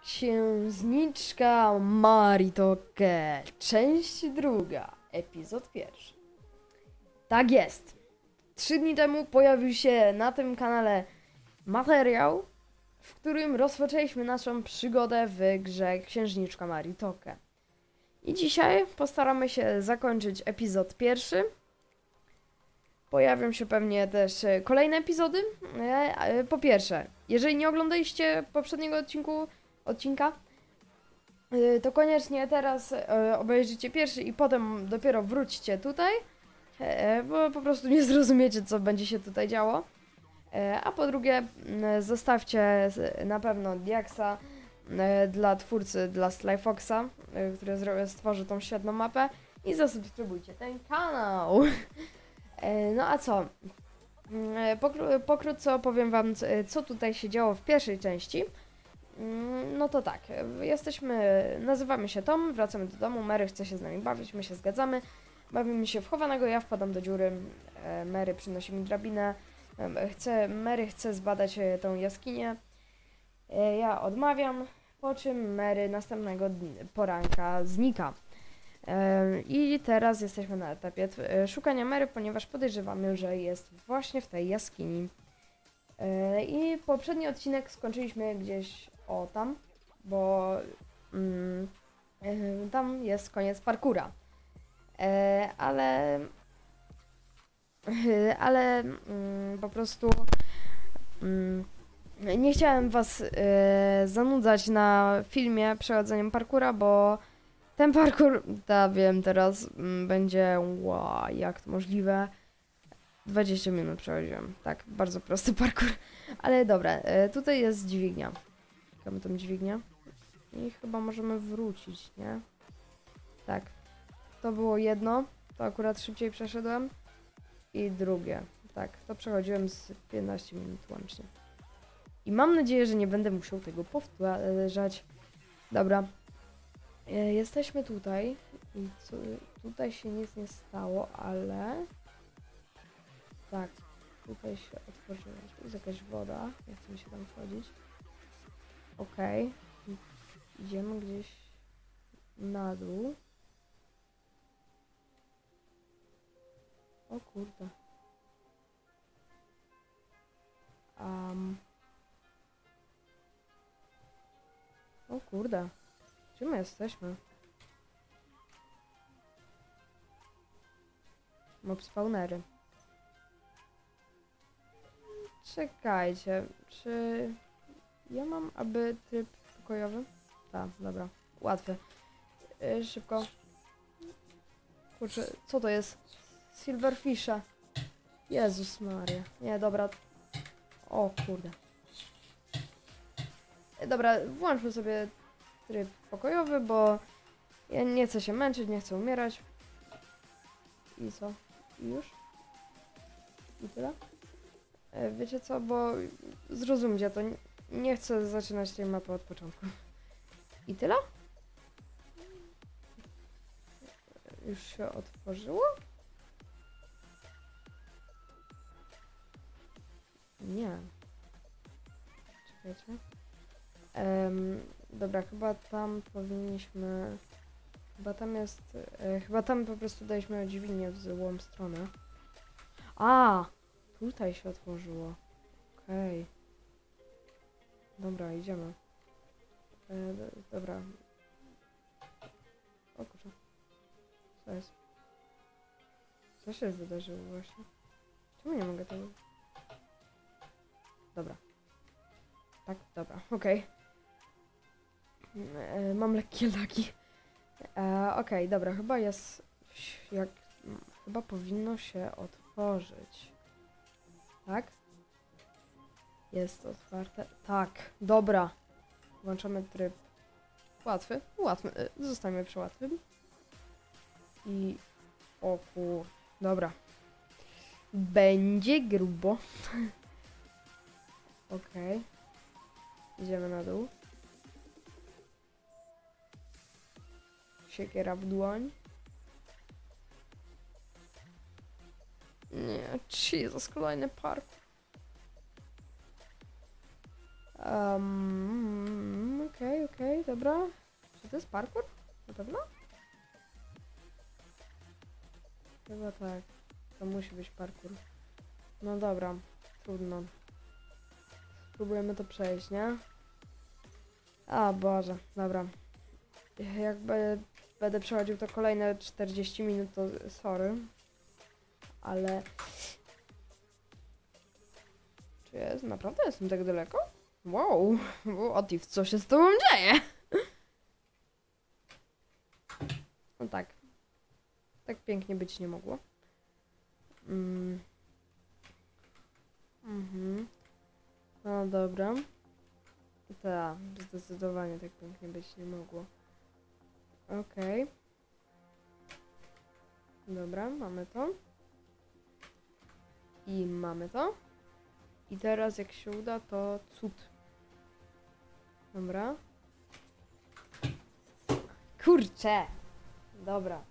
Księżniczka Maritoke, część druga, epizod pierwszy. Tak jest. 3 dni temu pojawił się na tym kanale materiał, w którym rozpoczęliśmy naszą przygodę w grze Księżniczka Maritoke. I dzisiaj postaramy się zakończyć epizod pierwszy. Pojawią się pewnie też kolejne epizody. Po pierwsze, jeżeli nie oglądaliście poprzedniego odcinka, to koniecznie teraz obejrzyjcie pierwszy i potem dopiero wróćcie tutaj, bo po prostu nie zrozumiecie, co będzie się tutaj działo. A po drugie, zostawcie na pewno diaksa dla twórcy, dla Slyfoxa, który stworzy tą świetną mapę, i zasubskrybujcie ten kanał. No a co? Pokrótce opowiem wam, co tutaj się działo w pierwszej części. No to tak, nazywamy się Tom, wracamy do domu, Mary chce się z nami bawić, my się zgadzamy. Bawimy się w chowanego, ja wpadam do dziury, Mary przynosi mi drabinę, Mary chce zbadać tą jaskinię, ja odmawiam, po czym Mary następnego poranka znika. I teraz jesteśmy na etapie szukania Mary, ponieważ podejrzewamy, że jest właśnie w tej jaskini. I poprzedni odcinek skończyliśmy gdzieś tam, bo tam jest koniec parkura. Ale po prostu nie chciałem was zanudzać na filmie przechodzeniem parkura, bo ten parkour, wiem teraz, będzie, wow, jak to możliwe, 20 minut przechodziłem. Tak, bardzo prosty parkour. Ale dobra, tutaj jest dźwignia. Mamy tą dźwignię. I chyba możemy wrócić, nie? Tak. To było jedno. To akurat szybciej przeszedłem. I drugie. Tak, to przechodziłem z 15 minut łącznie. I mam nadzieję, że nie będę musiał tego powtarzać. Dobra. Jesteśmy tutaj. I tutaj się nic nie stało, ale... Tak, tutaj się otworzyło. Jest jakaś woda, nie chce mi się tam wchodzić. Okej. Idziemy gdzieś na dół. O kurde. O kurde. Gdzie my jesteśmy? Mob spawnery. Czekajcie, czy ja mam aby tryb pokojowy? Tak, dobra, łatwy. Szybko. Kurczę, co to jest? Silverfisha. Jezus Maria. Nie, dobra. O kurde. Dobra, włączmy sobie tryb pokojowy, bo ja nie chcę się męczyć, nie chcę umierać. I co? I już? I tyle? Wiecie co, bo zrozumcie to, nie chcę zaczynać tej mapy od początku. I tyle? Już się otworzyło? Nie. Czekajcie. Dobra, chyba tam powinniśmy... Chyba tam po prostu daliśmy dźwignię w złą stronę. A! Tutaj się otworzyło. Okej. Dobra, idziemy. Dobra. O kurczę. Co jest? Co się wydarzyło właśnie? Czemu nie mogę tego... Dobra. Tak, dobra, okej. Mam lekkie lagi. Okej, dobra, chyba jest... Chyba powinno się otworzyć. Tak? Jest otwarte. Tak, dobra. Włączamy tryb łatwy. Zostańmy przy łatwym. I... O kur... Dobra. Będzie grubo. Okej. Idziemy na dół. Siekiera w dłoń. Nie, Jezus, kolejny parkour. Okej. Okej, dobra. Czy to jest parkour? Na pewno? Chyba tak. To musi być parkour. No dobra, trudno. Spróbujemy to przejść, nie? A Boże, dobra. Jak będę przechodził to kolejne 40 minut, to sorry. Ale... Czy jest? Naprawdę jestem tak daleko? Wow, Otif, co się z tobą dzieje? No tak. Tak pięknie być nie mogło. No dobra. Tak, zdecydowanie tak pięknie być nie mogło. Okej. Dobra, mamy to. I mamy to. I teraz jak się uda, to cud. Dobra. Kurczę! Dobra.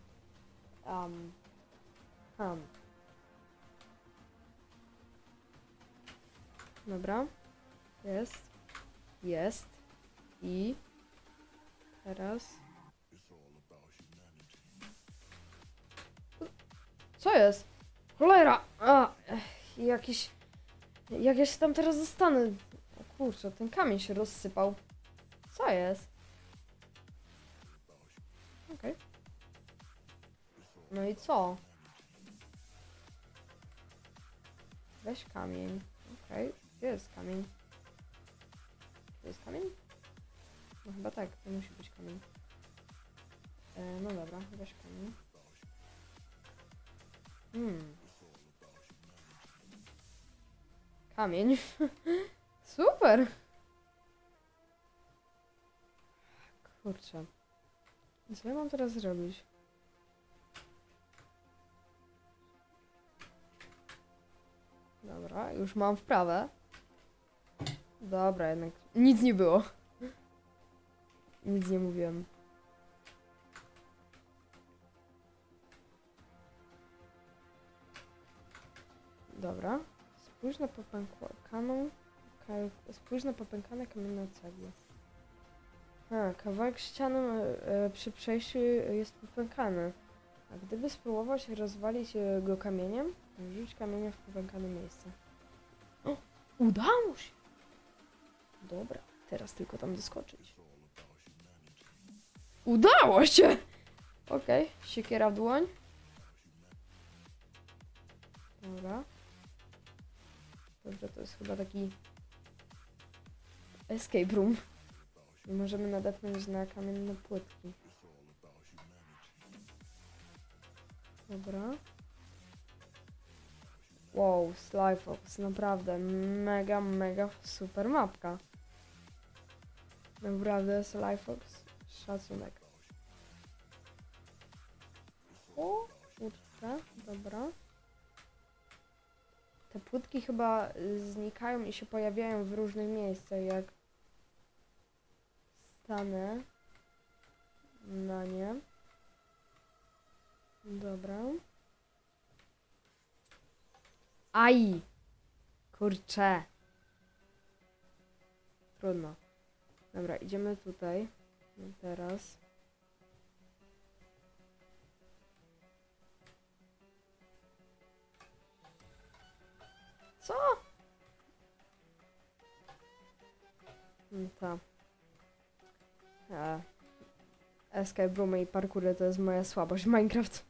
Dobra. Jest. Jest. I... Teraz... Co jest? Cholera! Jakiś... Jak ja się tam teraz zostanę? O kurczę, ten kamień się rozsypał. Co jest? Okej. No i co? Weź kamień. Okej. Gdzie jest kamień? To jest kamień? No chyba tak, to musi być kamień. No dobra, weź kamień. Kamień. Super! Kurczę. Co ja mam teraz zrobić? Dobra, już mam wprawę. Dobra, jednak nic nie było. Nic nie mówiłem. Dobra. Spójrz na popękane kamienne cegły. Kawałek ściany przy przejściu jest popękany. A gdyby spróbować rozwalić go kamieniem, rzuć kamienia w popękane miejsce. O! Udało się! Dobra, teraz tylko tam doskoczyć. Udało się! Okej, siekiera w dłoń. Dobra. Dobrze, to jest chyba taki escape room. I możemy nadepnąć na kamienne płytki. Dobra. Wow, Sly Fox, naprawdę mega, mega super mapka. Naprawdę Sly Fox, szacunek. O, kurczę, dobra. Te płytki chyba znikają i się pojawiają w różnych miejscach, jak stanę na nie. Dobra. Aj! Kurczę. Trudno. Dobra, idziemy tutaj. Teraz. Co? Ta. Escape roomy i parkury to jest moja słabość w Minecraft.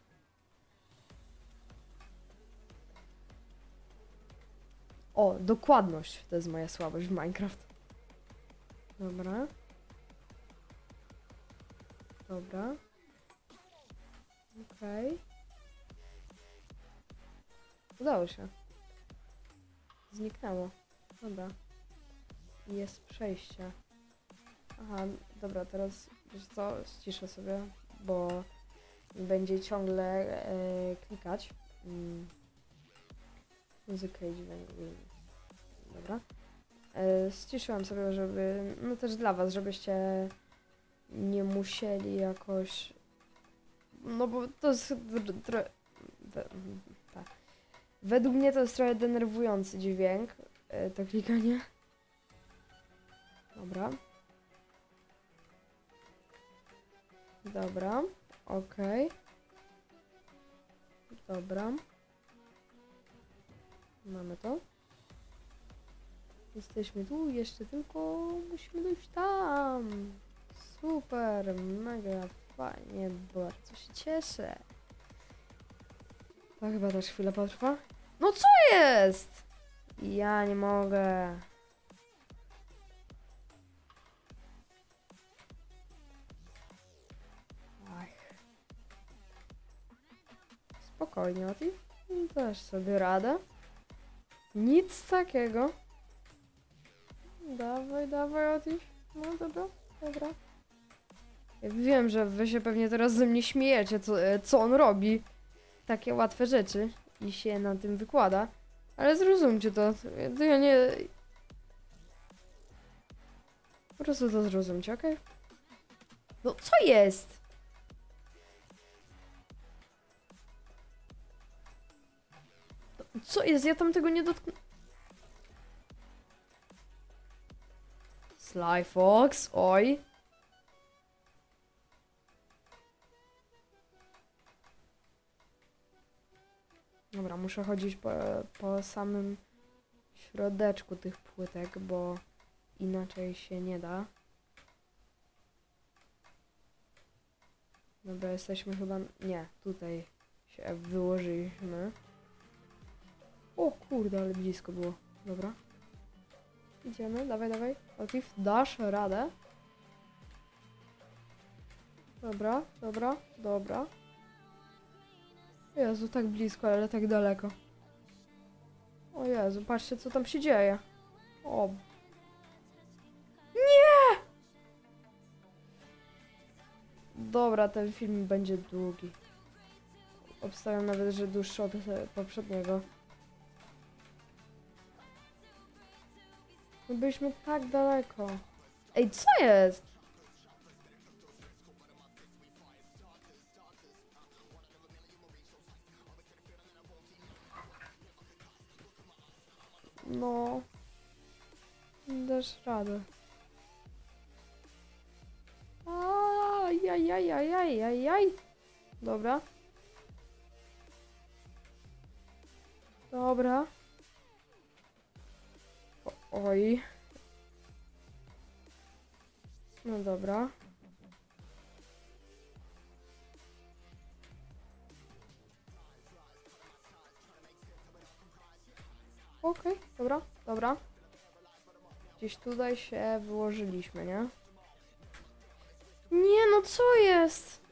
O, dokładność to jest moja słabość w Minecraft. Dobra. Dobra. Okej. Udało się. Zniknęło. Dobra. Jest przejście. Aha, dobra, teraz wiesz co, ściszę sobie, bo będzie ciągle klikać. Muzykę i dźwięk. Dobra. Ściszyłam sobie, żeby, no też dla was, żebyście nie musieli jakoś, no bo to jest tak. Według mnie to jest trochę denerwujący dźwięk, to klikanie. Dobra. Dobra, okej. Dobra. Mamy to. Jesteśmy tu, jeszcze tylko musimy dojść tam. Super, mega fajnie, bardzo się cieszę. To chyba też chwilę potrwa. No co jest? Ja nie mogę. Ach. Spokojnie, Oti. Dasz sobie radę. Nic takiego. Dawaj, dawaj, Oti. No dobra, dobra. Ja wiem, że wy się pewnie teraz ze mnie śmiejecie, co on robi. Takie łatwe rzeczy i się na tym wykłada. Ale zrozumcie to. Ja nie... Po prostu to zrozumcie, okej? No co jest? Co jest? Ja tam tego nie dotknę... Sly Fox, oj. Dobra, muszę chodzić po samym środeczku tych płytek, bo inaczej się nie da. Dobra, jesteśmy chyba... Nie, tutaj się wyłożyliśmy. O kurde, ale blisko było. Dobra. Idziemy, dawaj, dawaj. Otif, dasz radę. Dobra, dobra, dobra. Jezu, tak blisko, ale tak daleko. O Jezu, patrzcie, co tam się dzieje. O. Nie! Dobra, ten film będzie długi. Obstawiam nawet, że dłuższy od poprzedniego. No byliśmy tak daleko. Ej, co jest? No. Dasz radę. Ajajajajajajaj. Dobra. Dobra. Oj. No dobra. Okej, dobra, dobra. Gdzieś tutaj się wyłożyliśmy, nie? Nie, no co jest?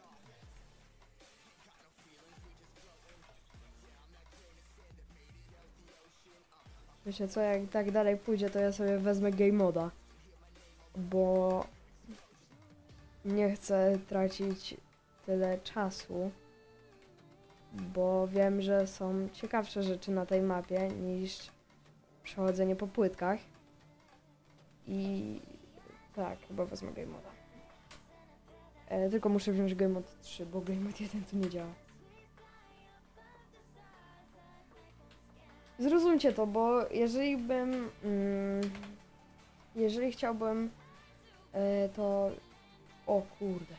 Wiecie co, jak tak dalej pójdzie, to ja sobie wezmę game moda. Bo nie chcę tracić tyle czasu. Bo wiem, że są ciekawsze rzeczy na tej mapie niż przechodzenie po płytkach. I tak, chyba wezmę game moda. Tylko muszę wziąć game mod 3, bo game mod 1 tu nie działa. Zrozumcie to, bo jeżeli bym... jeżeli chciałbym... to... O kurde.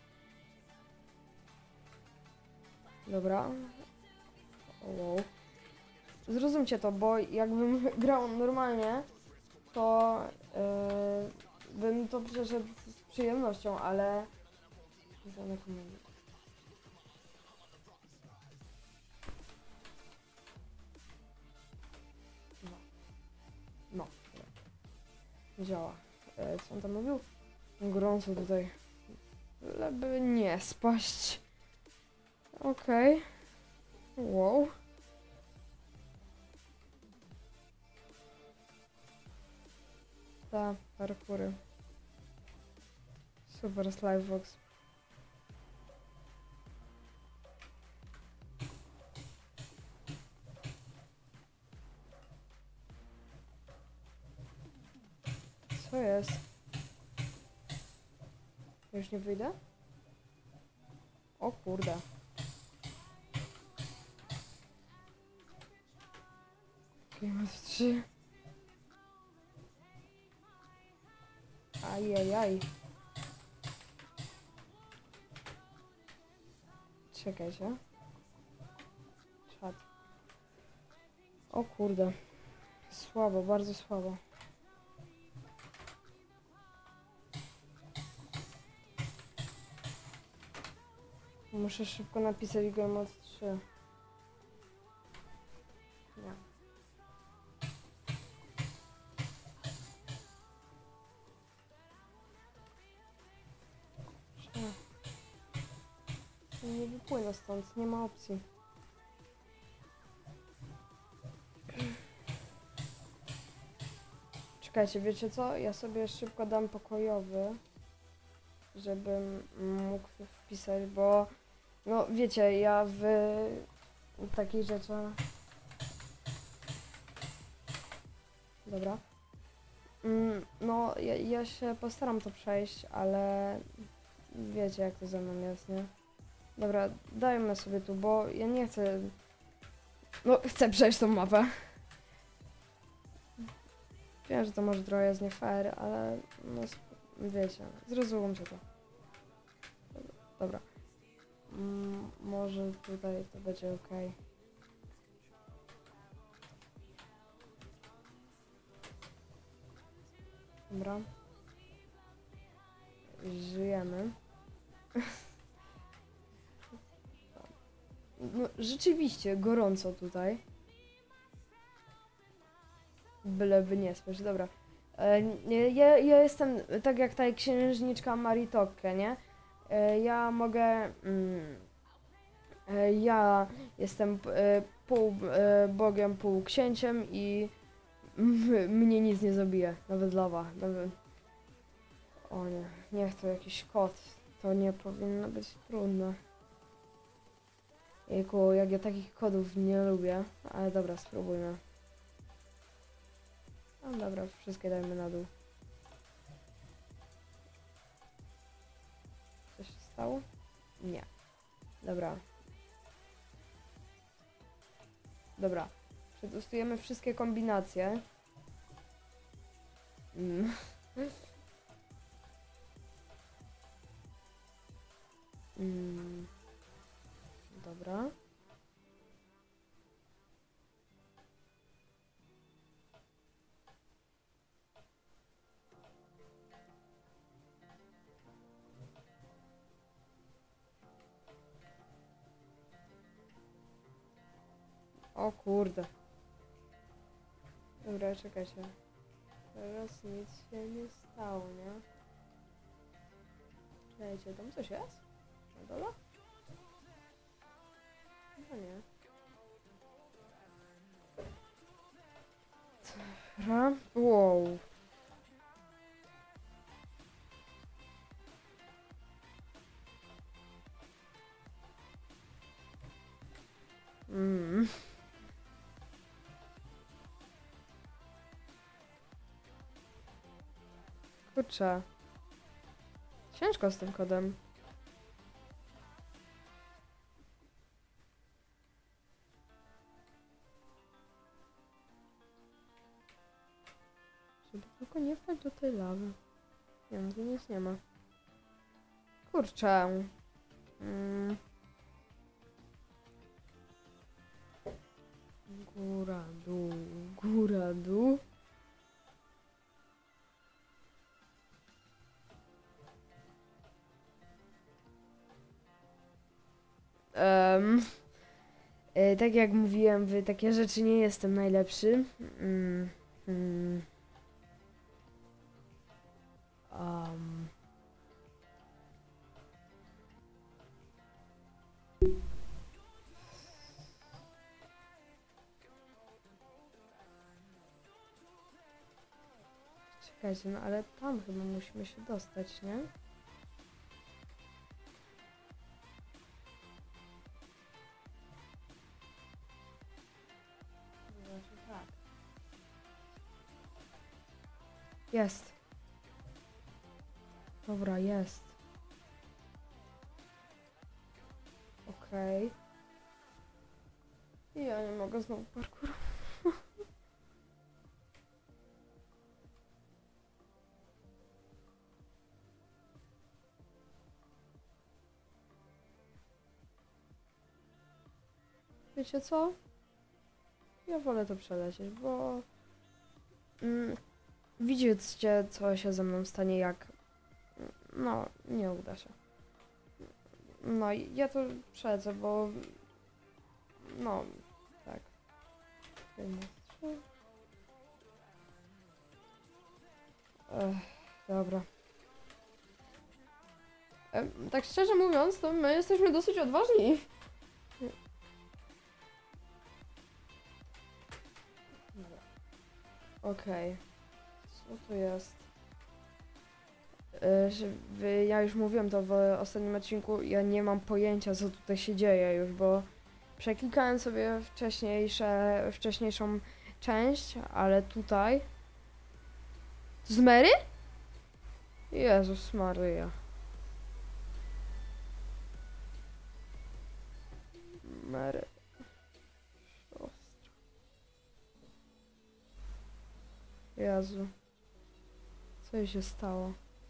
Dobra. Wow. Zrozumcie to, bo jakbym grał normalnie, to bym to przeszedł z przyjemnością, ale... No. Nie działa. Co on tam mówił? Gorąco tutaj. Żeby nie spaść. Okej. Wow. Ta, parkury. Super Slyfox. Co jest? Już nie wyjdę? O kurde. Game 3. Ajajaj. Czekajcie. Czad. O kurde. Słabo, bardzo słabo. Muszę szybko napisać go mod 3. Nie. Nie wypłynę stąd, nie ma opcji. Czekajcie, wiecie co? Ja sobie szybko dam pokojowy, żebym mógł wpisać, bo no wiecie, ja w takich rzeczach... Dobra. No, ja się postaram to przejść, ale wiecie jak to ze mną jest, nie? Dobra, dajmy sobie tu, bo ja nie chcę... No, chcę przejść tą mapę. Wiem, że to może trochę jest nie fair, ale no wiecie, zrozumcie to. Dobra. Może tutaj to będzie ok. Dobra. Żyjemy. No, rzeczywiście, gorąco tutaj. Byleby nie spać, dobra. Ja jestem tak jak ta księżniczka Maritokke, nie? Ja mogę... ja jestem pół bogiem, pół księciem i mnie nic nie zabije. Nawet lawa. Nawet... O nie, niech to jakiś kot. To nie powinno być trudne. Jejku, jak ja takich kodów nie lubię. Ale dobra, spróbujmy. No dobra, wszystkie dajmy na dół. Co się stało? Nie. Dobra. Dobra. Przetestujemy wszystkie kombinacje. Dobra. O kurde. Dobra, czekajcie. Teraz nic się nie stało, nie? Czekajcie, tam coś jest? Na dole? No nie. Dobra. Wow. Kurczę. Ciężko z tym kodem. Żeby tylko nie wpaść do tej lawy. Nie wiem, tu nic nie ma. Kurczę. Góra, dół, góra, dół. Tak jak mówiłem, w takie rzeczy nie jestem najlepszy. Czekajcie, no ale tam chyba musimy się dostać, nie? Znaczy tak. Jest. Dobra, jest. Okej. I ja nie mogę znowu parkour. wiecie co? Ja wolę to przelecieć, bo widzicie, co się ze mną stanie, jak no, nie uda się. No i ja to przelecę, bo no, tak. Dobra. Tak szczerze mówiąc, to my jesteśmy dosyć odważni. Okej. Co to jest? Ja już mówiłem to w ostatnim odcinku, ja nie mam pojęcia, co tutaj się dzieje już, bo przeklikałem sobie wcześniejszą część, ale tutaj... To z Mary? Jezus Maryja. Mary. Siostra. Jezu. Co jej się stało?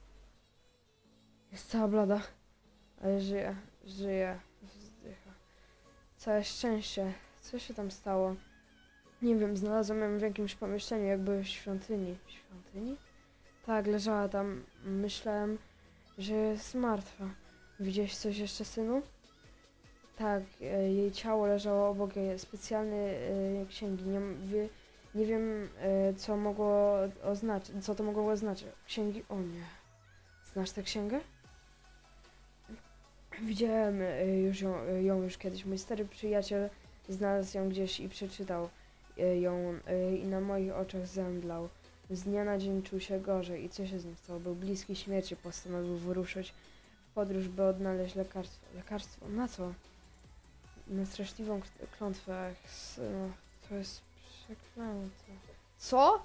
Jest cała blada. Ale żyje. Żyje. Wzdycha. Całe szczęście. Co się tam stało? Nie wiem, znalazłem ją w jakimś pomieszczeniu, jakby w świątyni. W świątyni? Tak, leżała tam. Myślałem, że jest martwa. Widziałeś coś jeszcze, synu? Tak, jej ciało leżało obok jej specjalnej księgi. Nie wiem, co mogło oznaczyć, co to mogło oznaczyć. Księgi? O nie. Znasz tę księgę? Widziałem ją już kiedyś. Mój stary przyjaciel znalazł ją gdzieś i przeczytał ją i na moich oczach zemdlał. Z dnia na dzień czuł się gorzej i co się z nim stało? Był bliski śmierci, postanowił wyruszyć w podróż, by odnaleźć lekarstwo. Lekarstwo? Na co? Na straszliwą klątwę. No, to jest przeklęte. Co?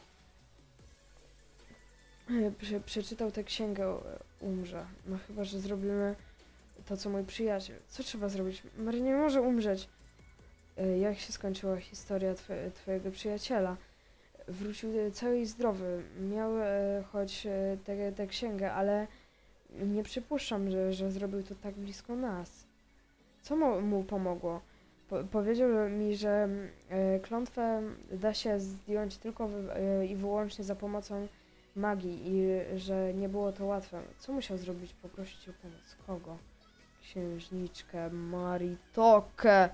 Przeczytał tę księgę, umrze. No chyba, że zrobimy to, co mój przyjaciel. Co trzeba zrobić? Mary nie może umrzeć. Jak się skończyła historia twojego przyjaciela? Wrócił cały i zdrowy. Miał choć tę księgę, ale nie przypuszczam, że zrobił to tak blisko nas. Co mu pomogło? Powiedział mi, że klątwę da się zdjąć tylko i wyłącznie za pomocą magii i że nie było to łatwe. Co musiał zrobić? Poprosić o pomoc. Kogo? Księżniczkę Maritokę.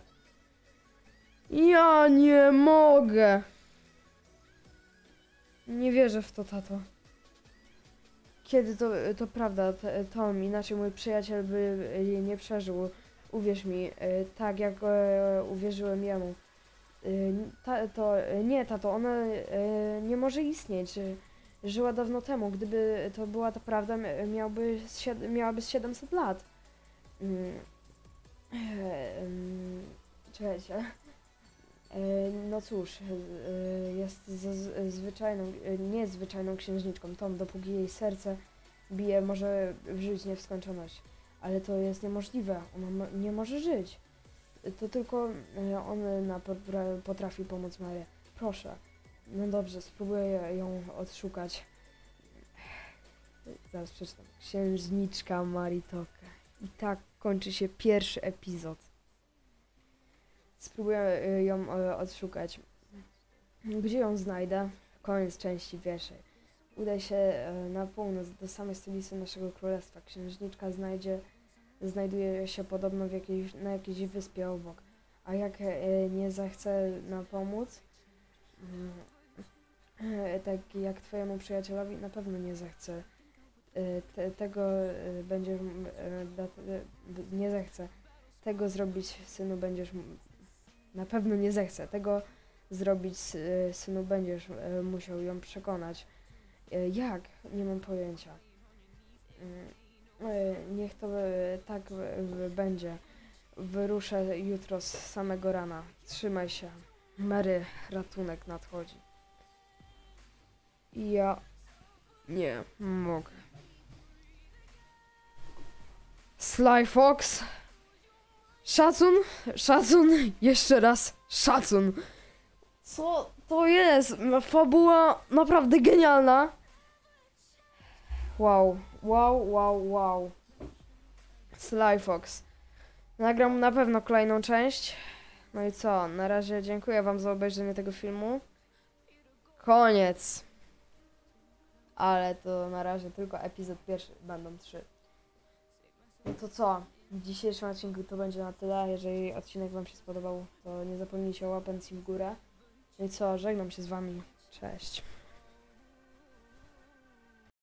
Ja nie mogę. Nie wierzę w to, tato. Kiedy to prawda, Tom, inaczej mój przyjaciel by jej nie przeżył. Uwierz mi, tak jak uwierzyłem jemu. Tato, ona nie może istnieć. Żyła dawno temu. Gdyby to była ta prawda, miałaby 700 lat. Czekajcie. No cóż, jest niezwyczajną księżniczką. Tom, dopóki jej serce bije, może żyć nie w skończoność. Ale to jest niemożliwe. Ona nie może żyć. To tylko on potrafi pomóc Mary. Proszę. No dobrze, spróbuję ją odszukać. Zaraz przeczytam. Księżniczka Maritokę. I tak kończy się pierwszy epizod. Spróbuję ją odszukać. Gdzie ją znajdę? Koniec części pierwszej. Udaj się na północ, do samej stolicy naszego królestwa. Księżniczka znajduje się podobno na jakiejś wyspie obok. A jak nie zechce nam pomóc, tak jak twojemu przyjacielowi, na pewno nie zechce. Nie zechce. Tego zrobić, synu, będziesz... Na pewno nie zechce. Tego zrobić, synu, będziesz musiał ją przekonać. Jak? Nie mam pojęcia. Niech to tak będzie. Wyruszę jutro z samego rana. Trzymaj się. Mary, ratunek nadchodzi. Ja nie mogę. Sly Fox. Szacun, jeszcze raz szacun. Co to jest? Fabuła naprawdę genialna. Wow. Sly Fox. Nagram na pewno kolejną część. No i co? Na razie dziękuję wam za obejrzenie tego filmu. Koniec. Ale to na razie tylko epizod pierwszy, będą 3. No to co? W dzisiejszym odcinku to będzie na tyle. Jeżeli odcinek wam się spodobał, to nie zapomnijcie o łapenki w górę. No i co? Żegnam się z wami. Cześć.